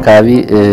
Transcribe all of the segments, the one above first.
አካባቢ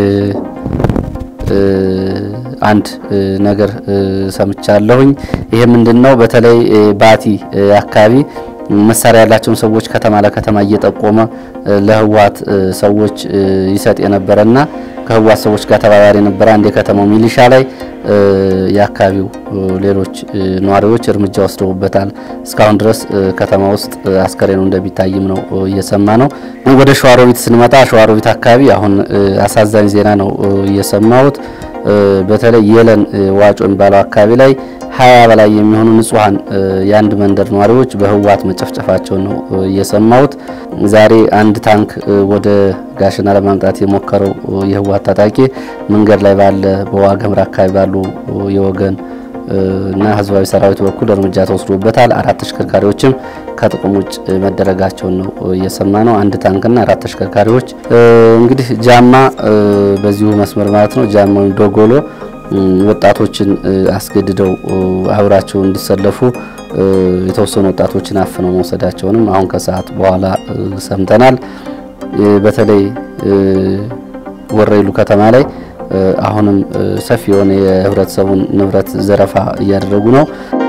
አንድ ነገር ሰምቻለሁኝ። ይሄ ምንድነው? በተለይ ባቲ አካባቢ መሳሪያ ያላቸው ሰዎች ከተማ ለከተማ እየጠቆመ ለህዋት ሰዎች ይሰጥ የነበረና ከህዋት ሰዎች ጋር ተባባሪ የነበረ አንድ የከተማው ሚሊሻ ላይ ያካባቢው ሌሎች ኗሪዎች እርምጃ ወስደውበታል። እስካሁን ድረስ ከተማ ውስጥ አስከሬኑ እንደሚታይም ነው እየሰማነው። ወደ ሸዋሮቢት ስንመጣ ሸዋሮቢት አካባቢ አሁን አሳዛኝ ዜና ነው እየሰማሁት። በተለይ የለን ዋጮ የሚባለው አካባቢ ላይ 20 በላይ የሚሆኑ ንጹሃን የአንድ መንደር ኗሪዎች በህዋት መጨፍጨፋቸው ነው እየሰማሁት። ዛሬ አንድ ታንክ ወደ ጋሸና ለማምጣት የሞከረው የህዋት ታጣቂ መንገድ ላይ ባለ በዋገምራ አካባቢ ባሉ የወገን እና ህዝባዊ ሰራዊት በኩል እርምጃ ተወስዶበታል። 4 ተሽከርካሪዎችም ከጥቅም ውጭ መደረጋቸው ነው እየሰማነው። አንድ ታንክና 4 ተሽከርካሪዎች እንግዲህ ጃማ በዚሁ መስመር ማለት ነው ጃማ ዶጎሎ ወጣቶችን አስገድደው አብራቸው እንዲሰለፉ የተወሰኑ ወጣቶችን አፍነው መውሰዳቸውንም አሁን ከሰዓት በኋላ ሰምተናል። በተለይ ወረይሉ ከተማ ላይ አሁንም ሰፊ የሆነ የህብረተሰቡን ንብረት ዘረፋ እያደረጉ ነው።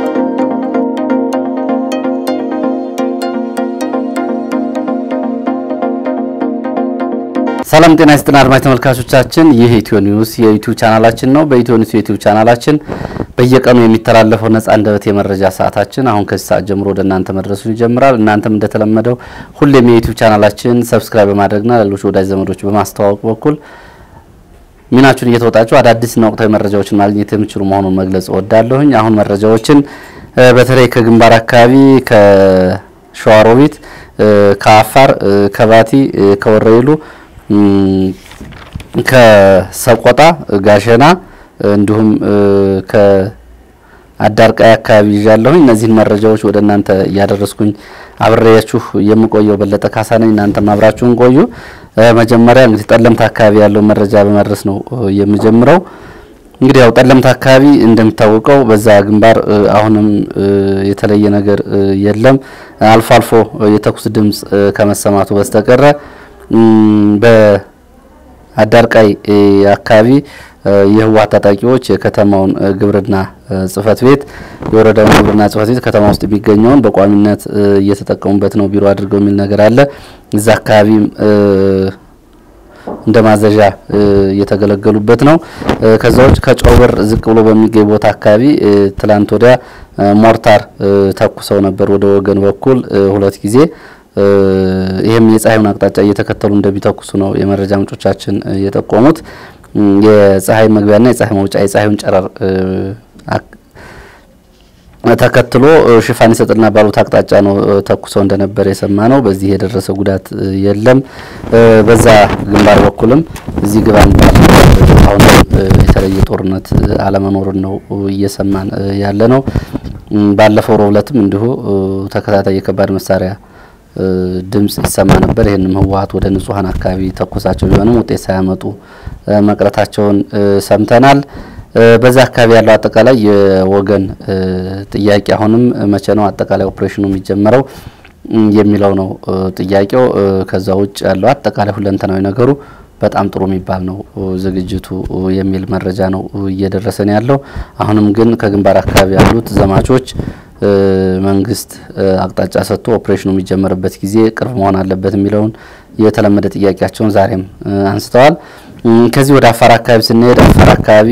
ሰላም ጤና ይስጥና አድማጭ ተመልካቾቻችን፣ ይህ ኢትዮ ኒውስ የዩቲዩብ ቻናላችን ነው። በኢትዮ ኒውስ የዩቲዩብ ቻናላችን በየቀኑ የሚተላለፈው ነፃ አንደበት የመረጃ ሰዓታችን አሁን ከዚህ ሰዓት ጀምሮ ወደ እናንተ መድረሱን ይጀምራል። እናንተም እንደተለመደው ሁሌም የዩቲዩብ ቻናላችን ሰብስክራይብ በማድረግና ሌሎች ወዳጅ ዘመዶች በማስተዋወቅ በኩል ሚናችሁን እየተወጣችሁ አዳዲስና ወቅታዊ መረጃዎችን ማግኘት የምትችሉ መሆኑን መግለጽ እወዳለሁኝ። አሁን መረጃዎችን በተለይ ከግንባር አካባቢ ከሸዋሮቢት፣ ከአፋር፣ ከባቲ፣ ከወረይሉ፣ ከሰቆጣ፣ ጋሸና እንዲሁም ከአዳርቃይ አካባቢ ይዣለሁኝ። እነዚህን መረጃዎች ወደ እናንተ ያደረስኩኝ አብሬያችሁ የምቆየው በለጠ ካሳ ነኝ። እናንተም አብራችሁን ቆዩ። መጀመሪያ እንግዲህ ጠለምት አካባቢ ያለው መረጃ በመድረስ ነው የምጀምረው። እንግዲህ ያው ጠለምት አካባቢ እንደሚታወቀው በዛ ግንባር አሁንም የተለየ ነገር የለም። አልፎ አልፎ የተኩስ ድምጽ ከመሰማቱ በስተቀር በአዳርቃይ አካባቢ የህዋት ታጣቂዎች የከተማውን ግብርና ጽፈት ቤት የወረዳውን ግብርና ጽፈት ቤት ከተማ ውስጥ ቢገኘውን በቋሚነት እየተጠቀሙበት ነው ቢሮ አድርገው የሚል ነገር አለ። እዛ አካባቢ እንደማዘዣ እየተገለገሉበት ነው። ከዛዎች ከጮበር ዝቅ ብሎ በሚገኝ ቦታ አካባቢ ትላንት ወዲያ ሞርታር ተኩሰው ነበር ወደ ወገን በኩል 2 ጊዜ። ይሄም የፀሐዩን አቅጣጫ እየተከተሉ እንደሚተኩሱ ነው የመረጃ ምንጮቻችን የጠቆሙት። የፀሐይ መግቢያና የፀሐይ መውጫ የፀሐዩን ጨረር ተከትሎ ሽፋን ይሰጥልና ባሉት አቅጣጫ ነው ተኩሰው እንደነበር የሰማነው። በዚህ የደረሰ ጉዳት የለም። በዛ ግንባር በኩልም እዚህ ግባን አሁን የተለየ ጦርነት አለመኖርን ነው እየሰማን ያለ ነው። ባለፈው ሮብለትም እንዲሁ ተከታታይ የከባድ መሳሪያ ድምጽ ይሰማ ነበር። ይሄንም ህዋት ወደ ንጹሃን አካባቢ ተኩሳቸው ቢሆንም ውጤት ሳያመጡ መቅረታቸውን ሰምተናል። በዛ አካባቢ ያለው አጠቃላይ የወገን ጥያቄ አሁንም መቼ ነው አጠቃላይ ኦፕሬሽኑ የሚጀመረው የሚለው ነው ጥያቄው። ከዛ ውጭ ያለው አጠቃላይ ሁለንተናዊ ነገሩ በጣም ጥሩ የሚባል ነው ዝግጅቱ የሚል መረጃ ነው እየደረሰን ያለው። አሁንም ግን ከግንባር አካባቢ ያሉት ዘማቾች መንግስት አቅጣጫ ሰጥቶ ኦፕሬሽኑ የሚጀመርበት ጊዜ ቅርብ መሆን አለበት የሚለውን የተለመደ ጥያቄያቸውን ዛሬም አንስተዋል። ከዚህ ወደ አፋር አካባቢ ስንሄድ አፋር አካባቢ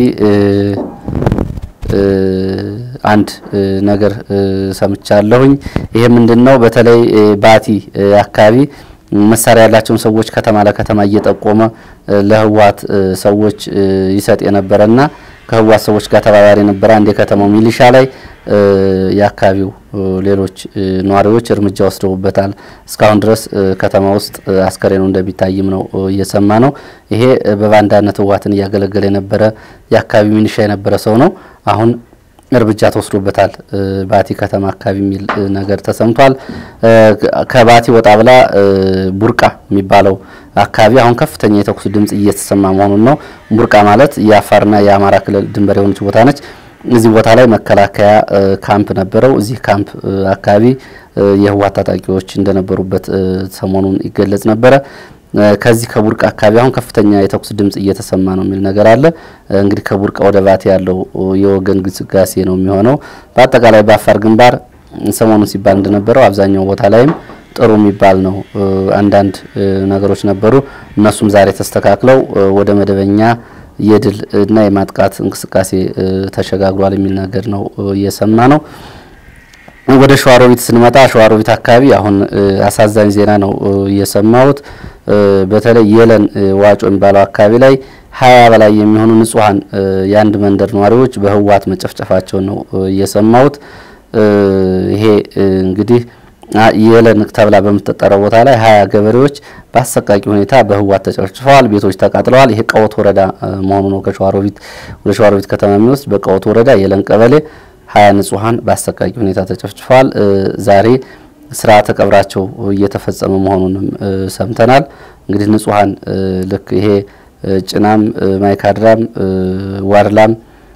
አንድ ነገር ሰምቻለሁኝ። ይሄ ምንድነው? በተለይ ባቲ አካባቢ መሳሪያ ያላቸው ሰዎች ከተማ ለከተማ እየጠቆመ ለህዋት ሰዎች ይሰጥ የነበረና ከህዋት ሰዎች ጋር ተባባሪ የነበረ አንድ የከተማው ሚሊሻ ላይ ያካባቢው ሌሎች ኗሪዎች እርምጃ ወስደውበታል። እስካሁን ድረስ ከተማ ውስጥ አስከሬኑ እንደሚታይም ነው እየሰማነው። ይሄ በባንዳነት ህዋትን ያገለገለ የነበረ ያካባቢው ሚሊሻ የነበረ ሰው ነው። አሁን እርምጃ ተወስዶበታል ባቲ ከተማ አካባቢ የሚል ነገር ተሰምቷል። ከባቲ ወጣ ብላ ቡርቃ የሚባለው አካባቢ አሁን ከፍተኛ የተኩስ ድምጽ እየተሰማ መሆኑን ነው። ቡርቃ ማለት የአፋርና የአማራ ክልል ድንበር የሆነች ቦታ ነች። እዚህ ቦታ ላይ መከላከያ ካምፕ ነበረው። እዚህ ካምፕ አካባቢ የህዋት ታጣቂዎች እንደነበሩበት ሰሞኑን ይገለጽ ነበር። ከዚህ ከቡርቃ አካባቢ አሁን ከፍተኛ የተኩስ ድምጽ እየተሰማ ነው የሚል ነገር አለ። እንግዲህ ከቡርቃ ወደ ባቲ ያለው የወገን ግስጋሴ ነው የሚሆነው። በአጠቃላይ በአፋር ግንባር ሰሞኑን ሲባል እንደነበረው አብዛኛው ቦታ ላይም ጥሩ የሚባል ነው። አንዳንድ ነገሮች ነበሩ፣ እነሱም ዛሬ ተስተካክለው ወደ መደበኛ የድል እና የማጥቃት እንቅስቃሴ ተሸጋግሯል የሚል ነገር ነው እየሰማ ነው። ወደ ሸዋሮቢት ስንመጣ ሸዋሮቢት አካባቢ አሁን አሳዛኝ ዜና ነው እየሰማሁት። በተለይ የለን ዋጮ የሚባለው አካባቢ ላይ 20 በላይ የሚሆኑ ንጹሃን የአንድ መንደር ነዋሪዎች በህዋት መጨፍጨፋቸው ነው እየሰማሁት። ይሄ እንግዲህ የለን ተብላ በመተጠረው ቦታ ላይ 20 ገበሬዎች በአሰቃቂ ሁኔታ በህዋት ተጨፍጭፈዋል፣ ቤቶች ተቃጥለዋል። ይሄ ቀወት ወረዳ መሆኑ ነው። ከሸዋሮቢት ወደ ሸዋሮቢት ከተማ የሚወስድ በቀወት ወረዳ የለን ቀበሌ 20 ንጹሃን በአሰቃቂ ሁኔታ ተጨፍጭፈዋል። ዛሬ ስርዓተ ቀብራቸው እየተፈጸመ መሆኑንም ሰምተናል። እንግዲህ ንጹሃን ልክ ይሄ ጭናም ማይካድራም ዋርላም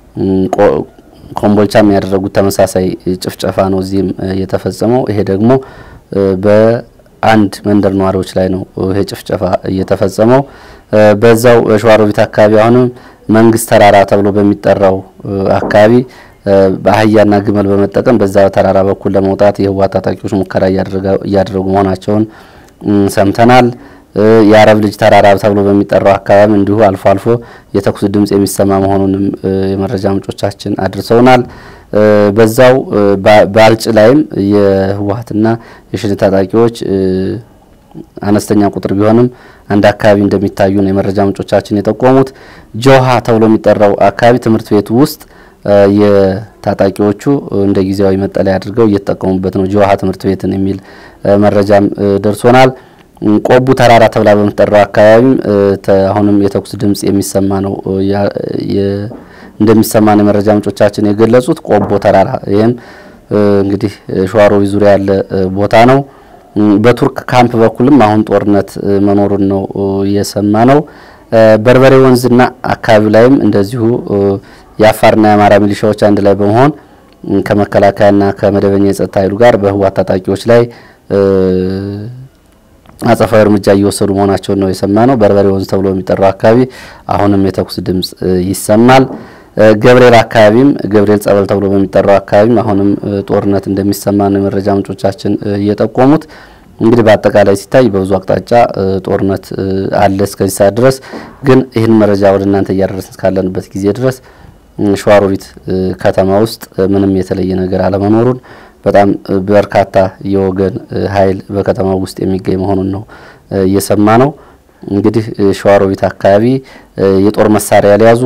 ኮምቦልቻም ያደረጉት ተመሳሳይ ጭፍጨፋ ነው እዚህም የተፈጸመው። ይሄ ደግሞ በአንድ መንደር ነዋሪዎች ላይ ነው ይሄ ጭፍጨፋ እየተፈጸመው። በዛው ሸዋሮቢት አካባቢ አሁንም መንግስት ተራራ ተብሎ በሚጠራው አካባቢ በአህያና ግመል በመጠቀም በዛ ተራራ በኩል ለመውጣት የህዋት ታጣቂዎች ሙከራ እያደረጉ መሆናቸውን ሰምተናል። የአረብ ልጅ ተራራ ተብሎ በሚጠራው አካባቢ እንዲሁ አልፎ አልፎ የተኩስ ድምጽ የሚሰማ መሆኑንም የመረጃ ምንጮቻችን አድርሰውናል። በዛው ባልጭ ላይም የህዋትና የሽን ታጣቂዎች አነስተኛ ቁጥር ቢሆንም አንድ አካባቢ እንደሚታዩ ነው የመረጃ ምንጮቻችን የጠቆሙት። ጆሃ ተብሎ የሚጠራው አካባቢ ትምህርት ቤት ውስጥ የታጣቂዎቹ እንደ ጊዜያዊ መጠለያ አድርገው እየተጠቀሙበት ነው ጆሃ ትምህርት ቤትን የሚል መረጃም ደርሶናል። ቆቡ ተራራ ተብላ በመጠራው አካባቢ አሁንም የተኩስ ድምጽ የሚሰማ ነው እንደሚሰማ ነው የመረጃ ምንጮቻችን የገለጹት። ቆቦ ተራራ ይሄም እንግዲህ ሸዋሮቢት ዙሪያ ያለ ቦታ ነው። በቱርክ ካምፕ በኩልም አሁን ጦርነት መኖሩን ነው እየሰማ ነው። በርበሬ ወንዝና አካባቢ ላይም እንደዚሁ የአፋርና የአማራ ሚሊሻዎች አንድ ላይ በመሆን ከመከላከያና ከመደበኛ የጸጥታ ኃይሉ ጋር በህዋት ታጣቂዎች ላይ አጸፋዊ እርምጃ እየወሰዱ መሆናቸውን ነው የሰማነው። በርበሬ ወንዝ ተብሎ የሚጠራው አካባቢ አሁንም የተኩስ ድምጽ ይሰማል። ገብርኤል አካባቢም ገብርኤል ጸበል ተብሎ በሚጠራው አካባቢም አሁንም ጦርነት እንደሚሰማ ነው የመረጃ ምንጮቻችን እየጠቆሙት። እንግዲህ በአጠቃላይ ሲታይ በብዙ አቅጣጫ ጦርነት አለ እስከዚህ ሰዓት ድረስ። ግን ይህን መረጃ ወደ እናንተ እያደረስን ካለንበት ጊዜ ድረስ ሸዋሮቢት ከተማ ውስጥ ምንም የተለየ ነገር አለመኖሩን በጣም በርካታ የወገን ኃይል በከተማው ውስጥ የሚገኝ መሆኑን ነው እየሰማ ነው። እንግዲህ ሸዋሮቢት አካባቢ የጦር መሳሪያ ያልያዙ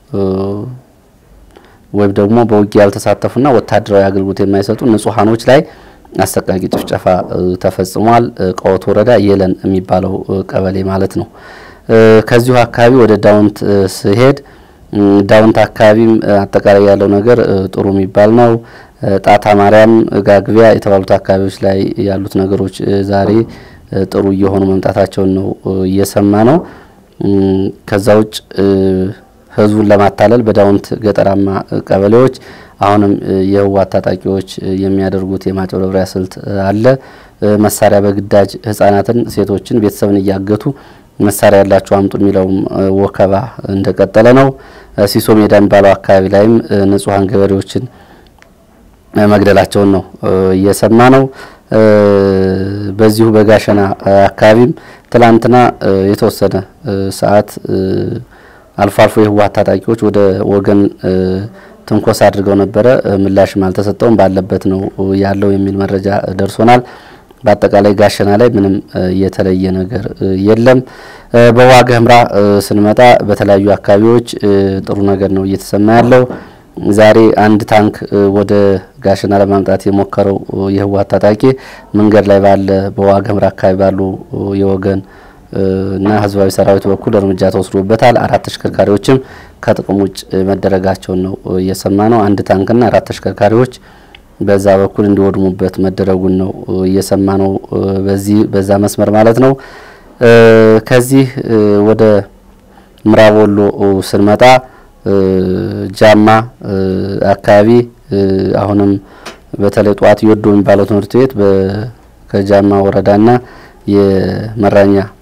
ወይም ደግሞ በውጊያ ያልተሳተፉና ወታደራዊ አገልግሎት የማይሰጡ ንጹሃኖች ላይ አሰቃቂ ጭፍጨፋ ተፈጽሟል። ቀወት ወረዳ የለን የሚባለው ቀበሌ ማለት ነው። ከዚሁ አካባቢ ወደ ዳውንት ሲሄድ ዳውንት አካባቢም አጠቃላይ ያለው ነገር ጥሩ የሚባል ነው። ጣታ ማርያም ጋግቢያ የተባሉት አካባቢዎች ላይ ያሉት ነገሮች ዛሬ ጥሩ እየሆኑ መምጣታቸውን ነው እየሰማ ነው። ከዛውጭ ህዝቡን ለማታለል በዳውንት ገጠራማ ቀበሌዎች አሁንም የህዋት ታጣቂዎች የሚያደርጉት የማጭበርበሪያ ስልት አለ። መሳሪያ በግዳጅ ህፃናትን፣ ሴቶችን፣ ቤተሰብን እያገቱ መሳሪያ ያላቸው አምጡ የሚለው ወከባ እንደቀጠለ ነው። ሲሶ ሜዳ የሚባለው አካባቢ ላይም ንጹሃን ገበሬዎችን መግደላቸውን ነው እየሰማ ነው። በዚሁ በጋሸና አካባቢም ትላንትና የተወሰነ ሰዓት አልፎ አልፎ የህዋት ታጣቂዎች ወደ ወገን ትንኮሳ አድርገው ነበረ። ምላሽም አልተሰጠውም፣ ባለበት ነው ያለው የሚል መረጃ ደርሶናል። በአጠቃላይ ጋሸና ላይ ምንም የተለየ ነገር የለም። በዋግ ኽምራ ስንመጣ በተለያዩ አካባቢዎች ጥሩ ነገር ነው እየተሰማ ያለው። ዛሬ አንድ ታንክ ወደ ጋሸና ለማምጣት የሞከረው የህዋት ታጣቂ መንገድ ላይ ባለ በዋግ ኽምራ አካባቢ ባሉ የወገን እና ህዝባዊ ሰራዊት በኩል እርምጃ ተወስዶበታል። 4 ተሽከርካሪዎችም ከጥቅም ውጭ መደረጋቸው ነው እየሰማ ነው። አንድ ታንክና 4 ተሽከርካሪዎች በዛ በኩል እንዲወድሙበት መደረጉን ነው እየሰማ ነው። በዛ መስመር ማለት ነው። ከዚህ ወደ ምዕራብ ወሎ ስንመጣ ጃማ አካባቢ አሁንም በተለይ ጧት ይወዶ የሚባለው ትምህርት ቤት ከጃማ ወረዳና የመራኛ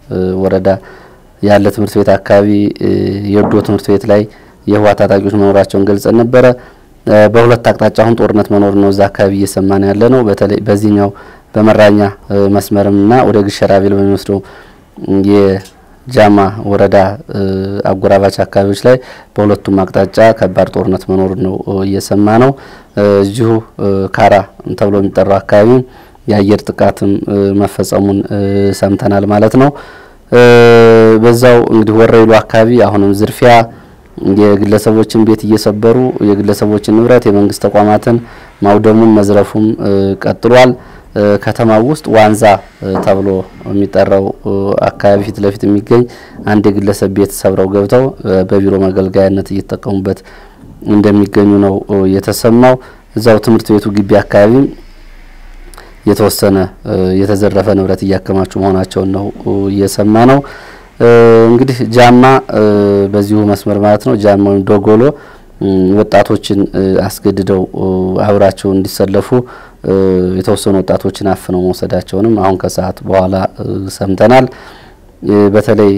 ወረዳ ያለ ትምህርት ቤት አካባቢ የወዶ ትምህርት ቤት ላይ የህወሓት ታጣቂዎች መኖራቸውን ገልጸን ነበረ። በሁለት አቅጣጫ አሁን ጦርነት መኖር ነው እዛ አካባቢ እየሰማን ያለ ነው። በተለይ በዚህኛው በመራኛ መስመርና ወደ ግሸራቤል በሚወስደው የጃማ ወረዳ አጎራባች አካባቢዎች ላይ በሁለቱም አቅጣጫ ከባድ ጦርነት መኖር ነው እየሰማ ነው። እዚሁ ካራ ተብሎ የሚጠራው አካባቢ የአየር ጥቃትም መፈጸሙን ሰምተናል ማለት ነው። በዛው እንግዲህ ወረይሉ አካባቢ አሁንም ዝርፊያ የግለሰቦችን ቤት እየሰበሩ የግለሰቦችን ንብረት የመንግስት ተቋማትን ማውደሙን መዝረፉም ቀጥሏል። ከተማው ውስጥ ዋንዛ ተብሎ የሚጠራው አካባቢ ፊት ለፊት የሚገኝ አንድ የግለሰብ ቤት ሰብረው ገብተው በቢሮ መገልገያነት እየተጠቀሙበት እንደሚገኙ ነው የተሰማው። እዛው ትምህርት ቤቱ ግቢ አካባቢ የተወሰነ የተዘረፈ ንብረት እያከማቹ መሆናቸው ነው እየሰማ ነው። እንግዲህ ጃማ በዚሁ መስመር ማለት ነው ጃማ ወይም ዶጎሎ ወጣቶችን አስገድደው አብራቸው እንዲሰለፉ የተወሰኑ ወጣቶችን አፍነው መውሰዳቸውንም አሁን ከሰዓት በኋላ ሰምተናል። በተለይ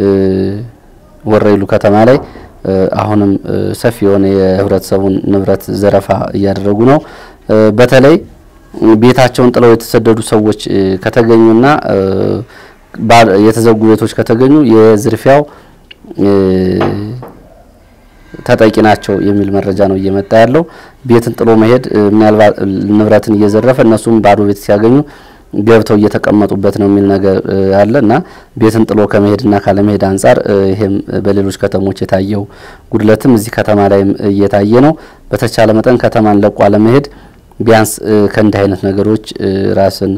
ወረይሉ ከተማ ላይ አሁንም ሰፊ የሆነ የህብረተሰቡን ንብረት ዘረፋ እያደረጉ ነው። በተለይ ቤታቸውን ጥለው የተሰደዱ ሰዎች ከተገኙና የተዘጉ ቤቶች ከተገኙ የዝርፊያው ተጠቂ ናቸው የሚል መረጃ ነው እየመጣ ያለው። ቤትን ጥሎ መሄድ ምናልባት ንብረትን እየዘረፈ እነሱም ባዶ ቤት ሲያገኙ ገብተው እየተቀመጡበት ነው የሚል ነገር አለና ቤትን ጥሎ ከመሄድና ካለመሄድ አንፃር ይሄም በሌሎች ከተሞች የታየው ጉድለትም እዚህ ከተማ ላይም እየታየ ነው። በተቻለ መጠን ከተማን ለቆ አለመሄድ ቢያንስ ከእንዲህ አይነት ነገሮች ራስን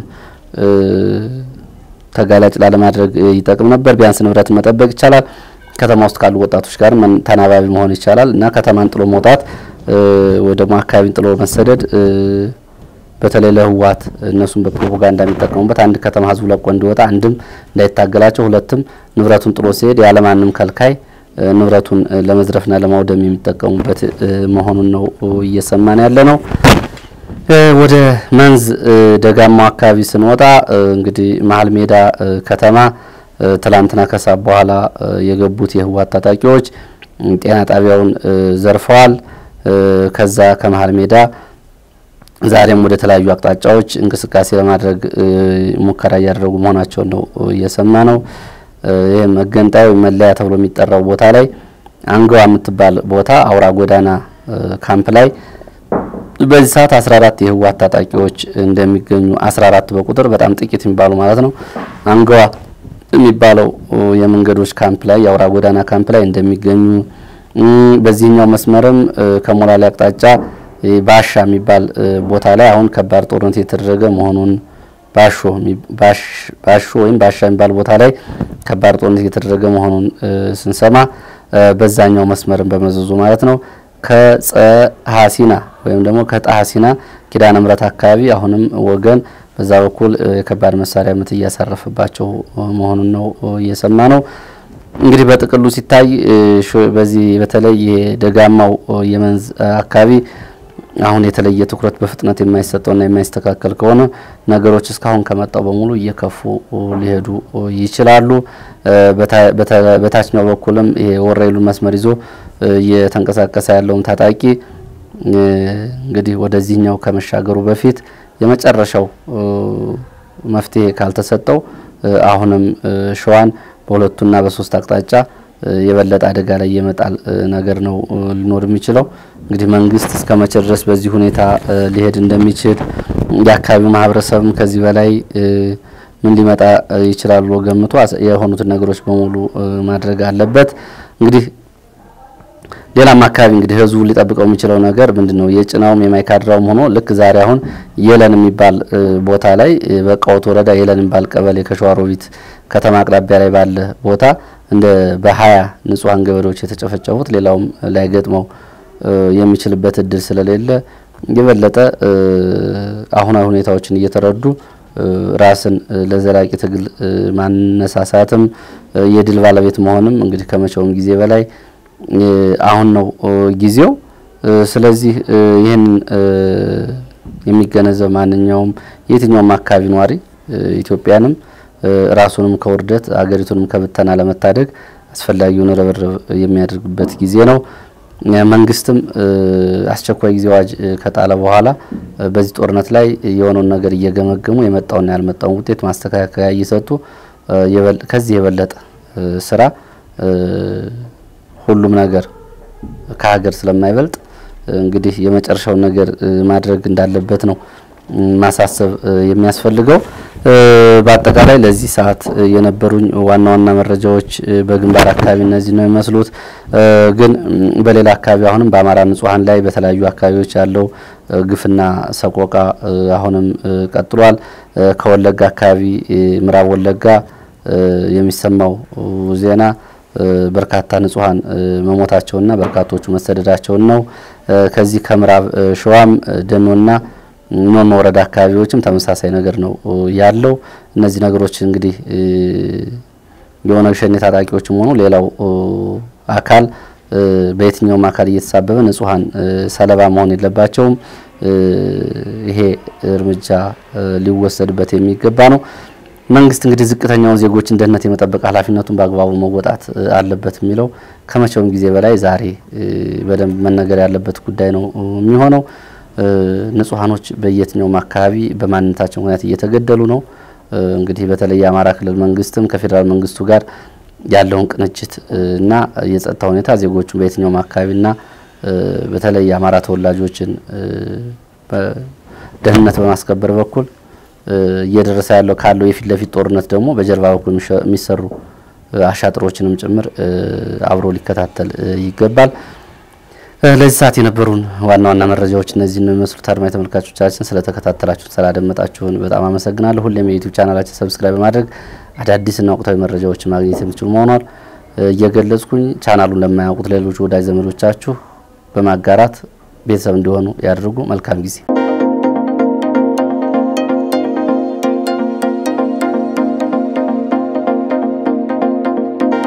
ተጋላጭ ላለማድረግ ይጠቅም ነበር። ቢያንስ ንብረት መጠበቅ ይቻላል። ከተማ ውስጥ ካሉ ወጣቶች ጋር ተናባቢ መሆን ይቻላል እና ከተማን ጥሎ መውጣት ወደ አካባቢን ጥሎ መሰደድ በተለይ ለህወሓት እነሱን በፕሮፓጋንዳ የሚጠቀሙበት አንድ ከተማ ህዝቡ ለቆ እንዲወጣ አንድም እንዳይታገላቸው ሁለትም ንብረቱን ጥሎ ሲሄድ ያለማንም ከልካይ ንብረቱን ለመዝረፍና ለማውደም የሚጠቀሙበት መሆኑን ነው እየሰማን ያለ ነው። ወደ መንዝ ደጋማው አካባቢ ስንወጣ እንግዲህ መሃል ሜዳ ከተማ ትላንትና ከሳብ በኋላ የገቡት የህወሓት ታጣቂዎች ጤና ጣቢያውን ዘርፈዋል። ከዛ ከመሃል ሜዳ ዛሬም ወደ ተለያዩ አቅጣጫዎች እንቅስቃሴ ለማድረግ ሙከራ እያደረጉ መሆናቸው ነው እየሰማ ነው። ይሄ መገንጣዩ መለያ ተብሎ የሚጠራው ቦታ ላይ አንገዋ የምትባል ቦታ አውራ ጎዳና ካምፕ ላይ በዚህ ሰዓት 14 የህወሓት ታጣቂዎች እንደሚገኙ 14 በቁጥር በጣም ጥቂት የሚባሉ ማለት ነው። አንገዋ የሚባለው የመንገዶች ካምፕ ላይ የአውራ ጎዳና ካምፕ ላይ እንደሚገኙ በዚህኛው መስመርም ከሞላሌ አቅጣጫ ባሻ የሚባል ቦታ ላይ አሁን ከባድ ጦርነት የተደረገ መሆኑን ባሾ ወይም ባሻ የሚባል ቦታ ላይ ከባድ ጦርነት የተደረገ መሆኑን ስንሰማ በዛኛው መስመርን በመዘዙ ማለት ነው ከጸሐሲና ወይም ደግሞ ከጣሐሲና ኪዳነ ምሕረት አካባቢ አሁንም ወገን በዛ በኩል የከባድ መሳሪያ ምት እያሳረፈባቸው መሆኑን ነው እየሰማ ነው። እንግዲህ በጥቅሉ ሲታይ በዚህ በተለይ የደጋማው የመንዝ አካባቢ አሁን የተለየ ትኩረት በፍጥነት የማይሰጠውና የማይስተካከል ከሆነ ነገሮች እስካሁን ከመጣው በሙሉ እየከፉ ሊሄዱ ይችላሉ። በታችኛው በኩልም የወረይሉ መስመር ይዞ እየተንቀሳቀሰ ያለውን ታጣቂ እንግዲህ ወደዚህኛው ከመሻገሩ በፊት የመጨረሻው መፍትሄ ካልተሰጠው አሁንም ሸዋን በሁለቱና በሶስት አቅጣጫ የበለጠ አደጋ ላይ የመጣል ነገር ነው ሊኖር የሚችለው። እንግዲህ መንግስት እስከመቼ ድረስ በዚህ ሁኔታ ሊሄድ እንደሚችል የአካባቢው ማህበረሰብም ከዚህ በላይ ምን ሊመጣ ይችላል ገምቶ የሆኑት ነገሮች በሙሉ ማድረግ አለበት። እንግዲህ ሌላም አካባቢ እንግዲህ ህዝቡ ሊጠብቀው የሚችለው ነገር ምንድነው? የጭናውም የማይካድራውም ሆኖ ልክ ዛሬ አሁን የለን የሚባል ቦታ ላይ በቃውት ወረዳ የለን የሚባል ቀበሌ ከሸዋሮቢት ከተማ አቅራቢያ ላይ ባለ ቦታ እንደ በ20 ንጹሃን ገበሬዎች የተጨፈጨፉት ሌላውም ላይ ገጥመው የሚችልበት እድል ስለሌለ የበለጠ አሁን ሁኔታዎችን እየተረዱ ራስን ለዘላቂ ትግል ማነሳሳትም የድል ባለቤት መሆንም እንግዲህ ከመቼውም ጊዜ በላይ አሁን ነው ጊዜው። ስለዚህ ይሄን የሚገነዘብ ማንኛውም የትኛውም አካባቢ ኗሪ ኢትዮጵያንም ራሱንም ከውርደት አገሪቱንም ከብተና ለመታደግ አስፈላጊውን ርብርብ የሚያደርግበት ጊዜ ነው። መንግስትም አስቸኳይ ጊዜ አዋጅ ከጣለ በኋላ በዚህ ጦርነት ላይ የሆነውን ነገር እየገመገሙ የመጣውና ያልመጣውን ውጤት ማስተካከያ እየሰጡ ከዚህ የበለጠ ስራ ሁሉም ነገር ከሀገር ስለማይበልጥ እንግዲህ የመጨረሻው ነገር ማድረግ እንዳለበት ነው ማሳሰብ የሚያስፈልገው። በአጠቃላይ ለዚህ ሰዓት የነበሩኝ ዋና ዋና መረጃዎች በግንባር አካባቢ እነዚህ ነው የሚመስሉት። ግን በሌላ አካባቢ አሁንም በአማራ ንጹሃን ላይ በተለያዩ አካባቢዎች ያለው ግፍና ሰቆቃ አሁንም ቀጥሏል። ከወለጋ አካባቢ ምዕራብ ወለጋ የሚሰማው ዜና በርካታ ንጹሃን መሞታቸውና በርካቶቹ መሰደዳቸው ነው። ከዚህ ከምዕራብ ሸዋም ደኖና ኖኖ ወረዳ አካባቢዎችም ተመሳሳይ ነገር ነው ያለው። እነዚህ ነገሮች እንግዲህ የሆነ ሸኔ ታጣቂዎችም ሆኑ ሌላው አካል በየትኛውም አካል እየተሳበበ ንጹሃን ሰለባ መሆን የለባቸውም። ይሄ እርምጃ ሊወሰድበት የሚገባ ነው። መንግስት እንግዲህ ዝቅተኛውን ዜጎችን ደህንነት የመጠበቅ ኃላፊነቱን በአግባቡ መወጣት አለበት የሚለው ከመቼውም ጊዜ በላይ ዛሬ በደንብ መነገር ያለበት ጉዳይ ነው የሚሆነው። ንጹሃኖች በየትኛውም አካባቢ በማንነታቸው ምክንያት እየተገደሉ ነው። እንግዲህ በተለይ የአማራ ክልል መንግስትም ከፌደራል መንግስቱ ጋር ያለውን ቅንጅት እና የጸጥታ ሁኔታ ዜጎቹን በየትኛውም አካባቢና በተለይ የአማራ ተወላጆችን ደህንነት በማስከበር በኩል እየደረሰ ያለው ካለው የፊት ለፊት ጦርነት ደግሞ በጀርባ በኩል የሚሰሩ አሻጥሮችንም ጭምር አብሮ ሊከታተል ይገባል። ለዚህ ሰዓት የነበሩን ዋና ዋና መረጃዎች እነዚህ ነው የሚመስሉት። አድማጭ ተመልካቾቻችን ስለተከታተላችሁ ስላደመጣችሁን በጣም አመሰግናለሁ። ሁሌም የዩቲዩብ ቻናላችን ሰብስክራይብ በማድረግ አዳዲስና ወቅታዊ መረጃዎችን ማግኘት የምትችሉ መሆኑን እየገለጽኩኝ ቻናሉን ለማያውቁት ሌሎች ወዳጅ ዘመዶቻችሁ በማጋራት ቤተሰብ እንዲሆኑ ያድርጉ። መልካም ጊዜ